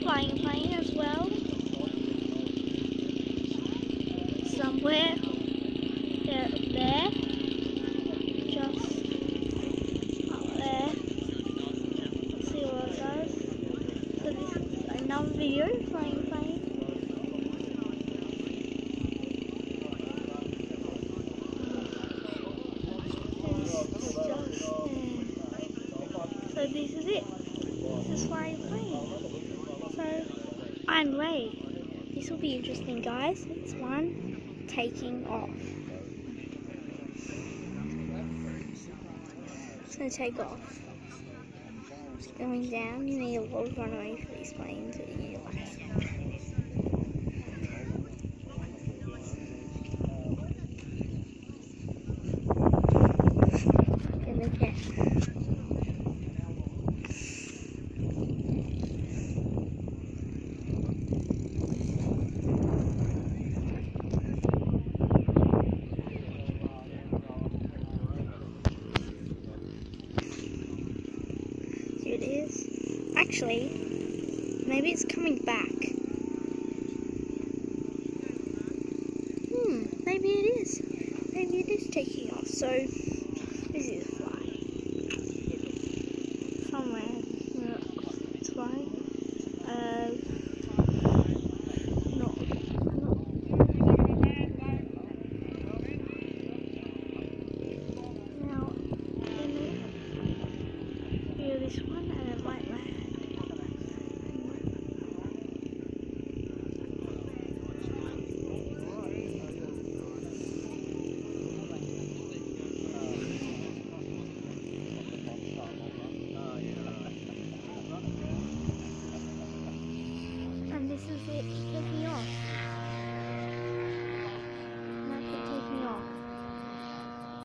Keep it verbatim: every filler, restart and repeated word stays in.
flying a plane as well. Somewhere there, there, just up there. Let's see what it does. So this is another video flying a plane. So this is it. This is flying a plane. So I'm Ray. This will be interesting, guys. It's one taking off. It's gonna take off. It's going down. You need a lot of runway for these planes. You need it is. Actually, maybe it's coming back. Hmm, maybe it is. Maybe it is taking off. So, this is flying. Somewhere. No, it's flying. Uh, no. Now, hear this one and it might land. And this is it taking off.